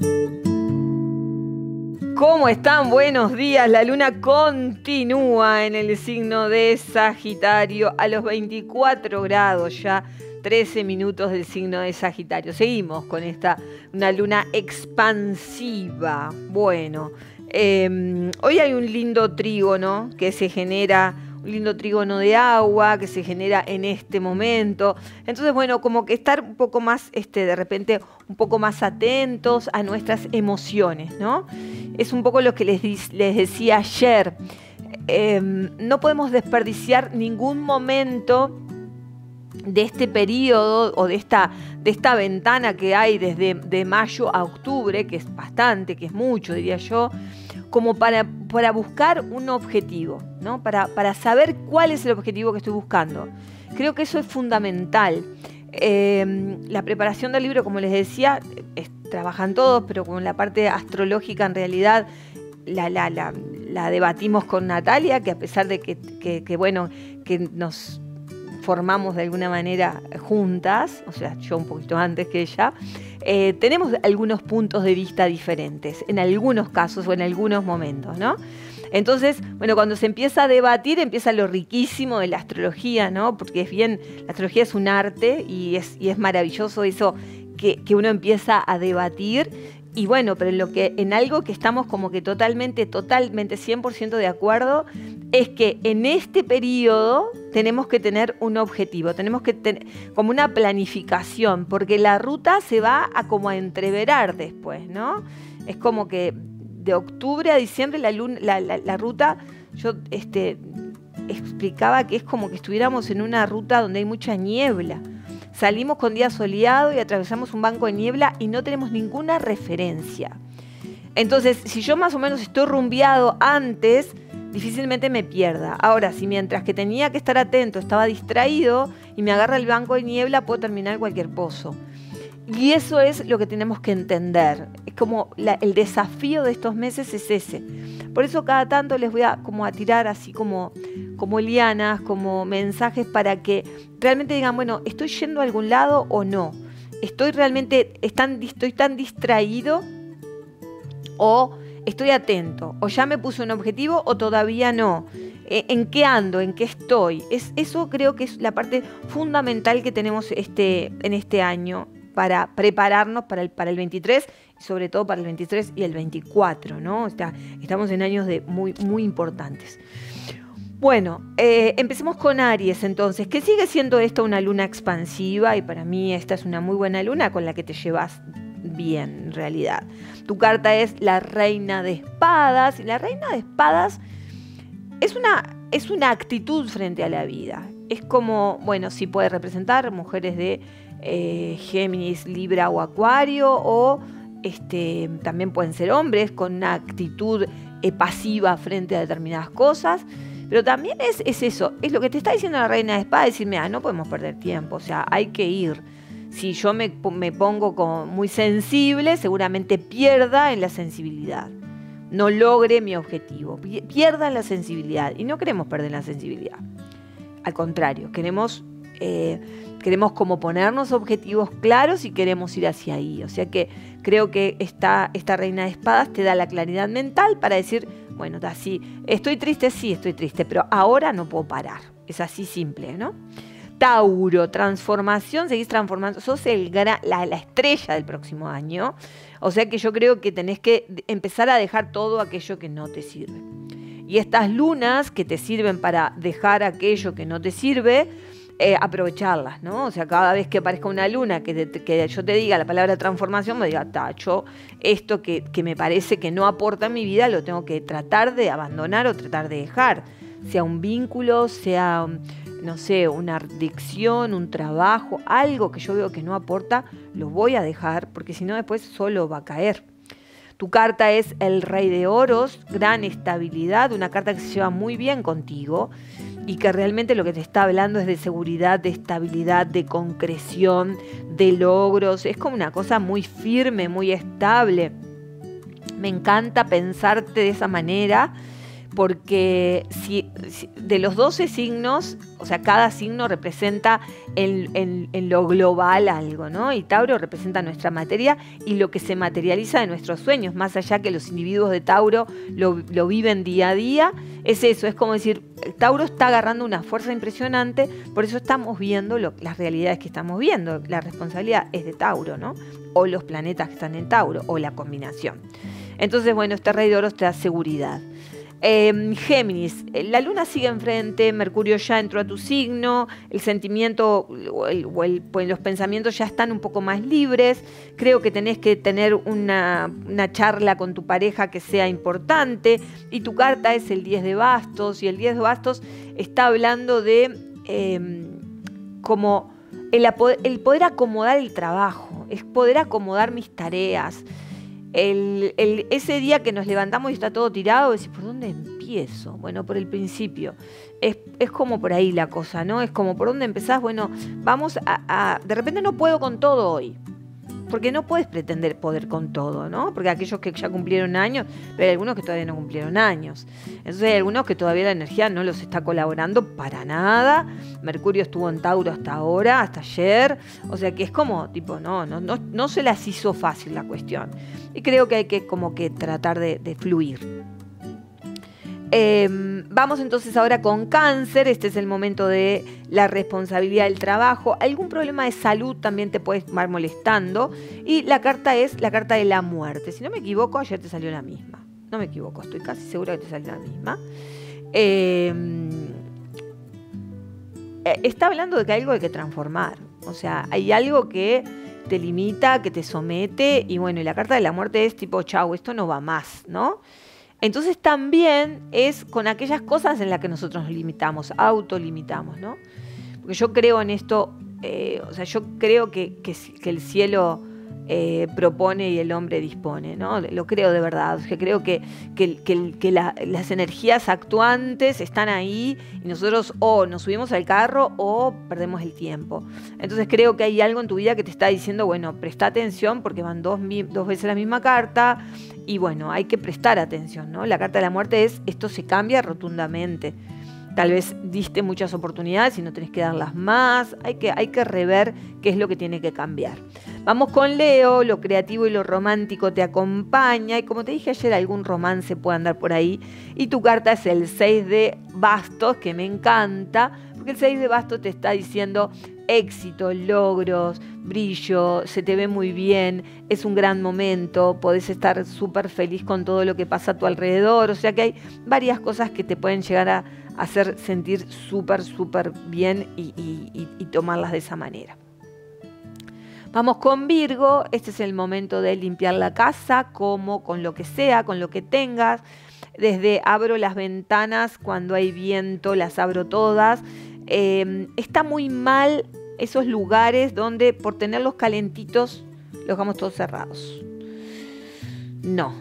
¿Cómo están? Buenos días. La luna continúa en el signo de Sagitario a los 24 grados ya, 13 minutos del signo de Sagitario. Seguimos con una luna expansiva. Bueno, hoy hay un lindo trígono que se genera, un lindo trígono de agua que se genera en este momento. Entonces, bueno, como que estar un poco más, de repente, un poco más atentos a nuestras emociones, ¿no? Es un poco lo que les decía ayer. No podemos desperdiciar ningún momento de este periodo o de esta ventana que hay desde de mayo a octubre, que es bastante, que es mucho, diría yo, como para buscar un objetivo, ¿no? Para saber cuál es el objetivo que estoy buscando. Creo que eso es fundamental. La preparación del libro, como les decía, trabajan todos, pero con la parte astrológica en realidad la debatimos con Natalia, que a pesar de que nos formamos de alguna manera juntas, o sea, yo un poquito antes que ella, tenemos algunos puntos de vista diferentes, en algunos casos o en algunos momentos, ¿no? Entonces, bueno, cuando se empieza a debatir, empieza lo riquísimo de la astrología, ¿no? Porque la astrología es un arte y es maravilloso eso que uno empieza a debatir. Y bueno, pero en algo que estamos como que totalmente 100% de acuerdo, es que en este periodo tenemos que tener un objetivo, tenemos que tener como una planificación, porque la ruta se va a entreverar después, ¿no? Es como que de octubre a diciembre la ruta, yo explicaba que es como que estuviéramos en una ruta donde hay mucha niebla. Salimos con día soleado y atravesamos un banco de niebla y no tenemos ninguna referencia. Entonces, si yo más o menos estoy rumbeado antes, difícilmente me pierda. Ahora, si mientras que tenía que estar atento estaba distraído y me agarra el banco de niebla, puedo terminar en cualquier pozo. Y eso es lo que tenemos que entender. Es como el desafío de estos meses es ese. Por eso cada tanto les voy a tirar así como lianas, como mensajes para que realmente digan, bueno, ¿estoy yendo a algún lado o no? ¿Estoy tan distraído o estoy atento? ¿O ya me puse un objetivo o todavía no? ¿En qué ando? ¿En qué estoy? Eso creo que es la parte fundamental que tenemos en este año para prepararnos para el 23, y sobre todo para el 23 y el 24, ¿no? Estamos en años muy, muy importantes. Bueno, empecemos con Aries entonces, que sigue siendo esta una luna expansiva y para mí esta es una muy buena luna con la que te llevas bien en realidad. Tu carta es la Reina de Espadas y la Reina de Espadas es una actitud frente a la vida. Es como, bueno, sí puede representar mujeres de Géminis, Libra o Acuario, o también pueden ser hombres con una actitud pasiva frente a determinadas cosas, pero también es eso, es lo que te está diciendo la Reina de Espadas, decirme, no podemos perder tiempo, o sea, hay que ir. Si yo me pongo muy sensible, seguramente pierda en la sensibilidad, no logre mi objetivo, pierda en la sensibilidad, y no queremos perder la sensibilidad, al contrario, queremos como ponernos objetivos claros y queremos ir hacia ahí. O sea que creo que esta Reina de Espadas te da la claridad mental para decir, bueno, sí, estoy triste, pero ahora no puedo parar. Es así simple, ¿no? Tauro, transformación, seguís transformando, sos la estrella del próximo año. O sea que yo creo que tenés que empezar a dejar todo aquello que no te sirve. Y estas lunas que te sirven para dejar aquello que no te sirve, aprovecharlas, ¿no? O sea, cada vez que aparezca una luna que yo te diga la palabra transformación, me diga, tacho, esto que me parece que no aporta a mi vida, lo tengo que tratar de abandonar o tratar de dejar. Sea un vínculo, sea, no sé, una adicción, un trabajo, algo que yo veo que no aporta, lo voy a dejar, porque si no después solo va a caer. Tu carta es el Rey de Oros, gran estabilidad, una carta que se lleva muy bien contigo y que realmente lo que te está hablando es de seguridad, de estabilidad, de concreción, de logros. Es como una cosa muy firme, muy estable. Me encanta pensarte de esa manera porque de los 12 signos, o sea, cada signo representa en lo global algo, ¿no? Y Tauro representa nuestra materia y lo que se materializa de nuestros sueños, más allá que los individuos de Tauro lo viven día a día, es eso, es como decir, Tauro está agarrando una fuerza impresionante, por eso estamos viendo las realidades que estamos viendo, la responsabilidad es de Tauro, ¿no? O los planetas que están en Tauro, o la combinación. Entonces, bueno, este Rey de Oros te da seguridad. Géminis, la luna sigue enfrente, Mercurio ya entró a tu signo, el sentimiento pues los pensamientos ya están un poco más libres, creo que tenés que tener una charla con tu pareja que sea importante, y tu carta es el 10 de bastos, y el 10 de bastos está hablando de como el poder acomodar el trabajo, es poder acomodar mis tareas. Ese día que nos levantamos y está todo tirado, decís, ¿por dónde empiezo? Bueno, por el principio. Es como por ahí la cosa, ¿no? Es como por dónde empezás, bueno, vamos de repente no puedo con todo hoy. Porque no puedes pretender poder con todo, ¿no? Porque aquellos que ya cumplieron años, pero hay algunos que todavía no cumplieron años. Entonces hay algunos que todavía la energía no los está colaborando para nada. Mercurio estuvo en Tauro hasta ahora, hasta ayer. O sea que es como, tipo, no se las hizo fácil la cuestión. Y creo que hay que como que tratar de fluir. Vamos entonces ahora con Cáncer. Este es el momento de la responsabilidad del trabajo. Algún problema de salud también te puede estar molestando. Y la carta es la carta de la muerte. Si no me equivoco, ayer te salió la misma. No me equivoco, estoy casi segura que te salió la misma. Está hablando de que hay algo que hay que transformar. O sea, hay algo que te limita, que te somete. Y bueno, y la carta de la muerte es tipo, chau, esto no va más, ¿no? Entonces también es con aquellas cosas en las que nosotros nos limitamos, autolimitamos, ¿no? Porque yo creo en esto, o sea, yo creo que el cielo propone y el hombre dispone, ¿no? Lo creo de verdad, o sea, creo que las energías actuantes están ahí y nosotros o nos subimos al carro o perdemos el tiempo. Entonces creo que hay algo en tu vida que te está diciendo, bueno, presta atención porque van dos veces la misma carta. Y bueno, hay que prestar atención, ¿no? La carta de la muerte es, esto se cambia rotundamente. Tal vez diste muchas oportunidades y no tenés que darlas más. Hay que rever qué es lo que tiene que cambiar. Vamos con Leo, lo creativo y lo romántico te acompaña. Y como te dije ayer, algún romance puede andar por ahí. Y tu carta es el 6 de bastos, que me encanta. Porque el 6 de bastos te está diciendo éxito, logros, brillo, se te ve muy bien, es un gran momento, podés estar súper feliz con todo lo que pasa a tu alrededor, o sea que hay varias cosas que te pueden llegar a hacer sentir súper, súper bien y tomarlas de esa manera. Vamos con Virgo, este es el momento de limpiar la casa, como con lo que sea, con lo que tengas, desde abro las ventanas, cuando hay viento las abro todas. Está muy mal esos lugares donde por tenerlos calentitos los dejamos todos cerrados. No.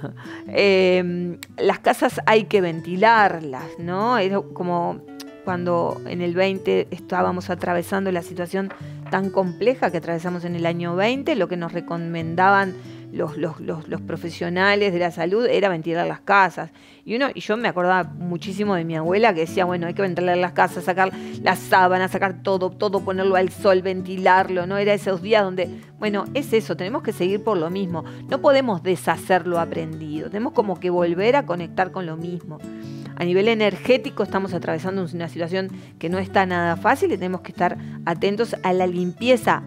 Las casas hay que ventilarlas, ¿no? Es como cuando en el 20 estábamos atravesando la situación tan compleja que atravesamos en el año 20, lo que nos recomendaban los profesionales de la salud era ventilar las casas. Y yo me acordaba muchísimo de mi abuela que decía, bueno, hay que ventilar las casas, sacar las sábanas, sacar todo, ponerlo al sol, ventilarlo, ¿no? Era esos días donde, bueno, es eso, tenemos que seguir por lo mismo. No podemos deshacer lo aprendido, tenemos como que volver a conectar con lo mismo. A nivel energético estamos atravesando una situación que no está nada fácil y tenemos que estar atentos a la limpieza,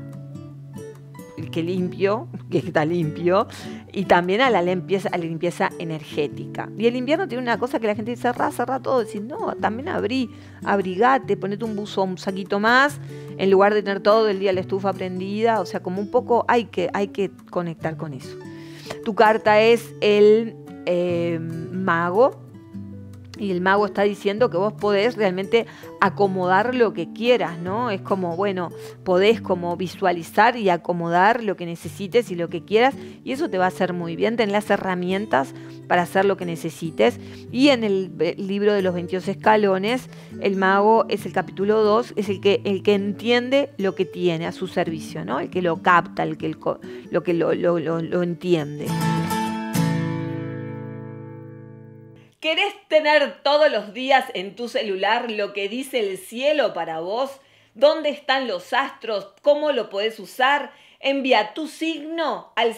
que está limpio, y también a la limpieza energética. Y el invierno tiene una cosa que la gente dice, cerrá todo, decir, no, también abrigate, ponete un buzo, un saquito más, en lugar de tener todo el día la estufa prendida, o sea, como un poco hay que conectar con eso. Tu carta es el mago. Y el mago está diciendo que vos podés realmente acomodar lo que quieras, ¿no? Es como, bueno, podés como visualizar y acomodar lo que necesites y lo que quieras. Y eso te va a hacer muy bien. Ten las herramientas para hacer lo que necesites. Y en el libro de los 22 escalones, el mago es el capítulo 2, es el que entiende lo que tiene a su servicio, ¿no? El que lo capta, el que lo entiende. ¿Querés Tener todos los días en tu celular lo que dice el cielo para vos, dónde están los astros, cómo lo podés usar. Envía tu signo al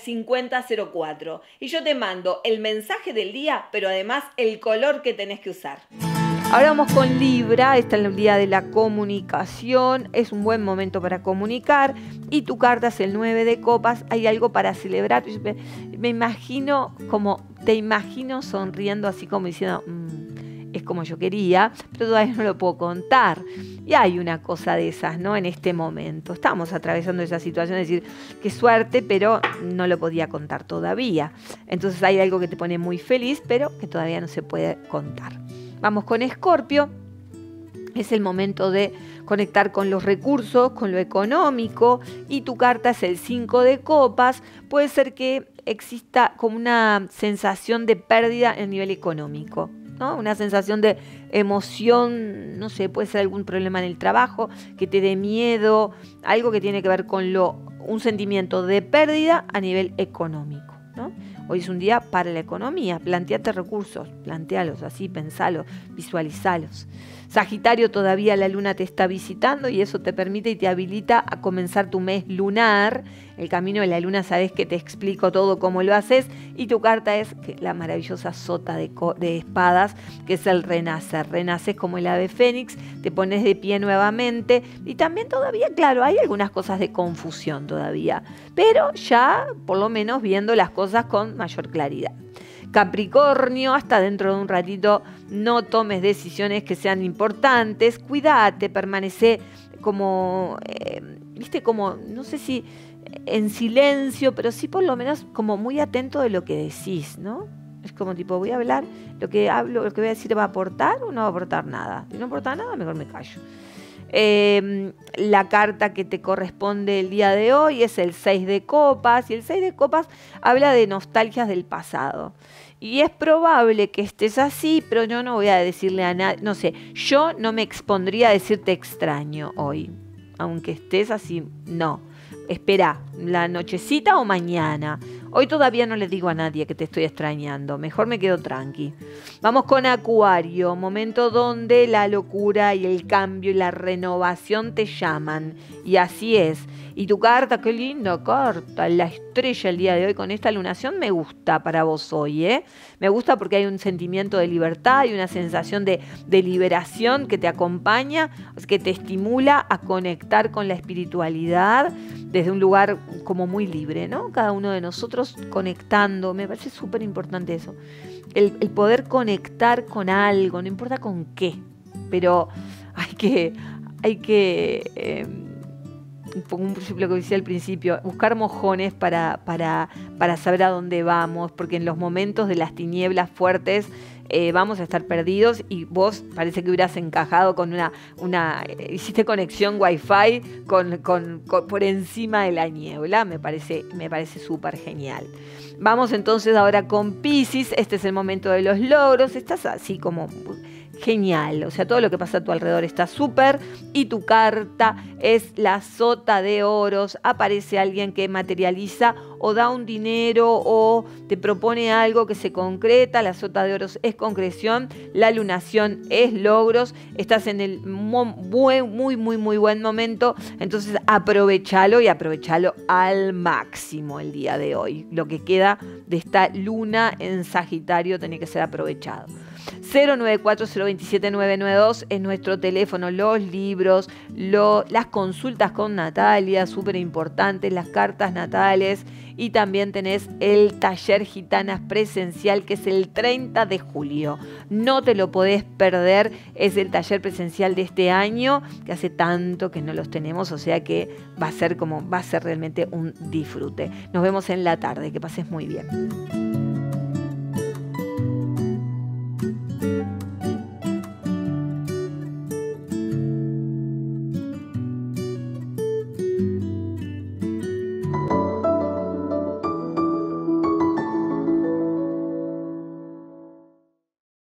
5004 y yo te mando el mensaje del día, pero además el color que tenés que usar. Ahora vamos con Libra, está en el día de la comunicación, es un buen momento para comunicar y tu carta es el 9 de copas, hay algo para celebrar. Me imagino te imagino sonriendo así como diciendo, es como yo quería, pero todavía no lo puedo contar. Y hay una cosa de esas, ¿no? En este momento. Estamos atravesando esa situación, es decir, qué suerte, pero no lo podía contar todavía. Entonces hay algo que te pone muy feliz, pero que todavía no se puede contar. Vamos con Escorpio. Es el momento de conectar con los recursos, con lo económico, y tu carta es el 5 de copas. Puede ser que exista como una sensación de pérdida en el nivel económico, ¿no? Una sensación de emoción, no sé, puede ser algún problema en el trabajo, que te dé miedo, algo que tiene que ver con un sentimiento de pérdida a nivel económico, ¿no? Hoy es un día para la economía, planteate recursos, plantealos así, pensalos, visualizalos. Sagitario, todavía la luna te está visitando y eso te permite y te habilita a comenzar tu mes lunar. El camino de la luna, sabes que te explico todo cómo lo haces. Y tu carta es la maravillosa sota de espadas, que es el renacer. Renaces como el ave fénix, te pones de pie nuevamente. Y también todavía, claro, hay algunas cosas de confusión todavía, pero ya por lo menos viendo las cosas con mayor claridad. Capricornio, hasta dentro de un ratito no tomes decisiones que sean importantes, cuídate, permanece como, como, no sé si en silencio, pero sí por lo menos como muy atento de lo que decís, ¿no? Es como tipo, voy a hablar, lo que voy a decir va a aportar o no va a aportar nada. Si no aporta nada, mejor me callo. La carta que te corresponde el día de hoy es el 6 de copas, y el 6 de copas habla de nostalgias del pasado. Y es probable que estés así, pero yo no voy a decirle a nadie, no sé, yo no me expondría a decirte extraño hoy, aunque estés así, no. Espera, la nochecita o mañana. Hoy todavía no le digo a nadie que te estoy extrañando. Mejor me quedo tranqui. Vamos con Acuario. Momento donde la locura y el cambio y la renovación te llaman. Y así es. Y tu carta, qué linda carta. La estrella el día de hoy con esta lunación me gusta para vos hoy, ¿eh? Me gusta porque hay un sentimiento de libertad y una sensación de liberación que te acompaña, que te estimula a conectar con la espiritualidad desde un lugar como muy libre, ¿no? Cada uno de nosotros conectando. Me parece súper importante eso. El poder conectar con algo, no importa con qué, pero hay que pongo un principio que decía al principio, buscar mojones para saber a dónde vamos, porque en los momentos de las tinieblas fuertes vamos a estar perdidos, y vos parece que hubieras encajado con hiciste conexión Wi-Fi por encima de la niebla. Me parece súper genial. Vamos entonces ahora con Piscis. Este es el momento de los logros. Estás así como genial, o sea, todo lo que pasa a tu alrededor está súper, y tu carta es la sota de oros. Aparece alguien que materializa o da un dinero o te propone algo que se concreta. La sota de oros es concreción, la lunación es logros. Estás en el muy buen momento, entonces aprovechalo, y aprovechalo al máximo el día de hoy. Lo que queda de esta luna en Sagitario tiene que ser aprovechado. 094-027-992 es nuestro teléfono. Los libros, las consultas con Natalia, súper importantes, las cartas natales, y también tenés el taller Gitanas presencial, que es el 30 de julio. No te lo podés perder, es el taller presencial de este año, que hace tanto que no los tenemos, o sea que va a ser realmente un disfrute. Nos vemos en la tarde, que pases muy bien.